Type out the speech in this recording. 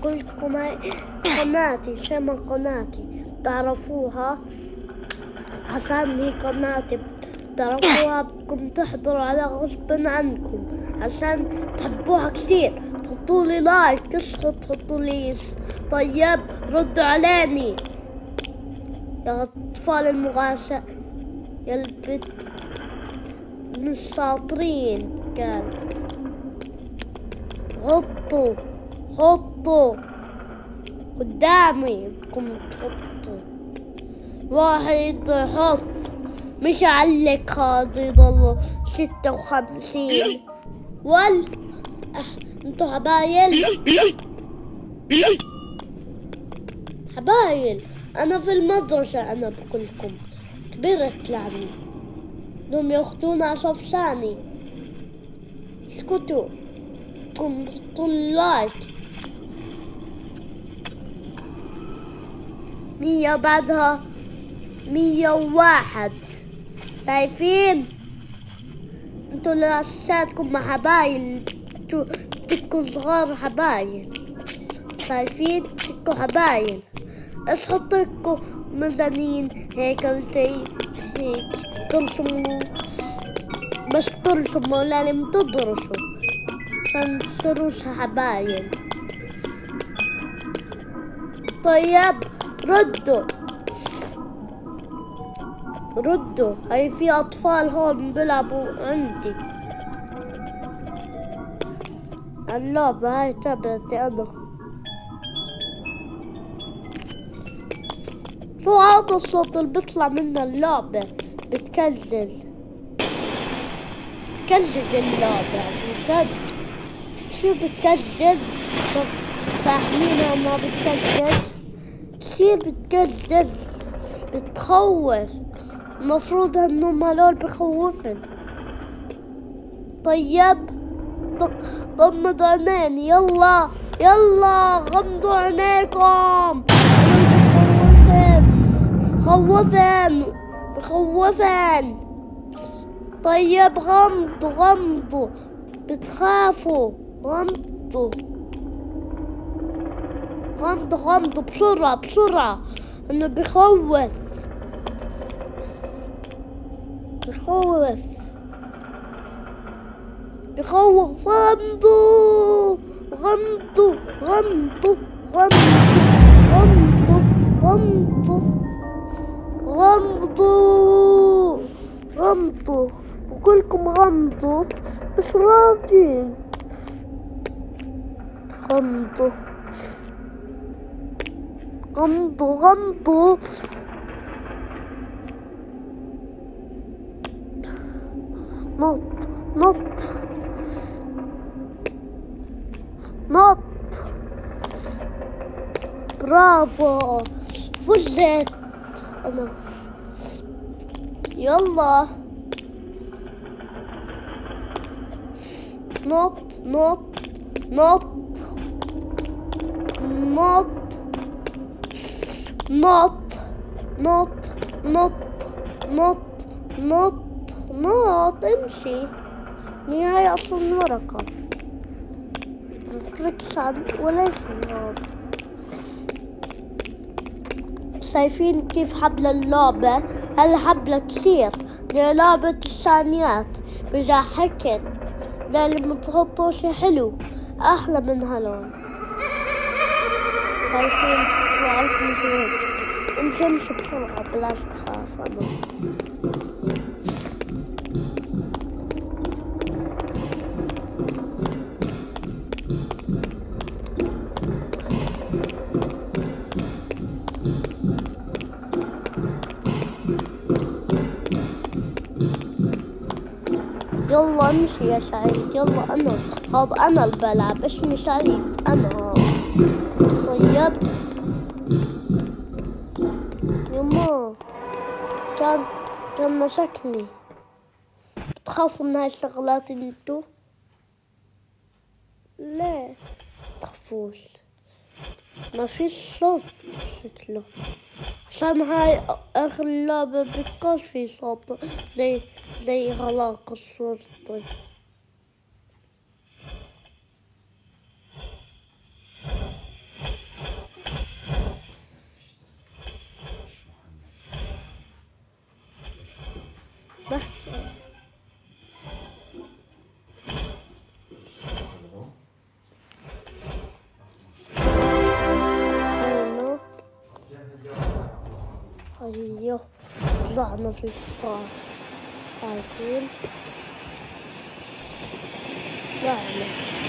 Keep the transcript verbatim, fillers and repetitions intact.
بقول لكم هاي قناتي، اسمها قناتي تعرفوها عشان هي قناتي تعرفوها، بدكم تحضروا على غصب عنكم عشان تحبوها كثير. تحطوا لي لايك، تصحوا تحطوا لي. طيب ردوا عليني يا اطفال المغاشة، يا البت مش شاطرين. قال حطوا حطوا قدامي، بدكم تحطوا. واحد يحط، مش عليك خاض يضلوا ستة وخمسين. وال انتو حبايل حبايل انا في المدرسة، انا بقولكم كبرت لعني انهم ياخدونا عصفصاني. اسكتوا، بدكم تحطوا اللايك. مية بعدها مية وواحد، شايفين؟ انتوا لساتكم مع حبايل، انتوا تكوا صغار حبايل، شايفين؟ تكوا حبايل. ايش حطيتكوا ميزانين هيك زي هيك ترسموا، بس ترسموا لازم تدرسوا عشان تصيروش حبايل. طيب ردوا ردوا، هاي في أطفال هون بيلعبوا عندي اللعبة، هاي تبعتي أنا. شو هذا الصوت اللي بيطلع من اللعبة؟ بتكلل بتكلل اللعبة بجد. شو بتكلل؟ فاهمينها ما بتكلل؟ كثير بتكلل، بتخوف. المفروض انهم هلول بخوفن. طيب غمضوا عينين، يلا يلا غمضوا عينيكم. خوفن بخوفن. طيب غمضوا غمضوا، بتخافوا. غمضوا غمضوا غمضوا بسرعة بسرعة، انه بخوف بخوف بخوف. غمضوا غمضوا غمضوا غمضوا غمضوا غمضوا غمضوا وكلكم غمضوا، مش راضين. غمضوا غمضوا غمضوا. نط نط نط. برافو، فزت انا. يلا نط نط نط نط نط نط نط نط نط نط. امشي، هي اصلا ورقة ركشان ولا شيء. هذا شايفين كيف حبل اللعبة؟ هالحبلة كثير، دي لعبة الثانيات بضحكن. ده لما تحطوا شي حلو احلى من هالون. شايفين؟ وعليكم هيك امشي امشي بسرعة بلاش اخاف انا. يلا امشي يا سعيد، يلا انا هذا انا اللي بلعب، اسمي سعيد انا هذا. طيب يما كان كان مسكني. بتخافوا من هاي الشغلات انتو؟ ليه تخافوش؟ ما فيش صوت شكله، عشان هاي اخر لعبة بيبقاش في صوت زي زي هلاك الشرطي. محتاج. هنا هيا طلعنا في القطار، عارفين؟ طلعنا.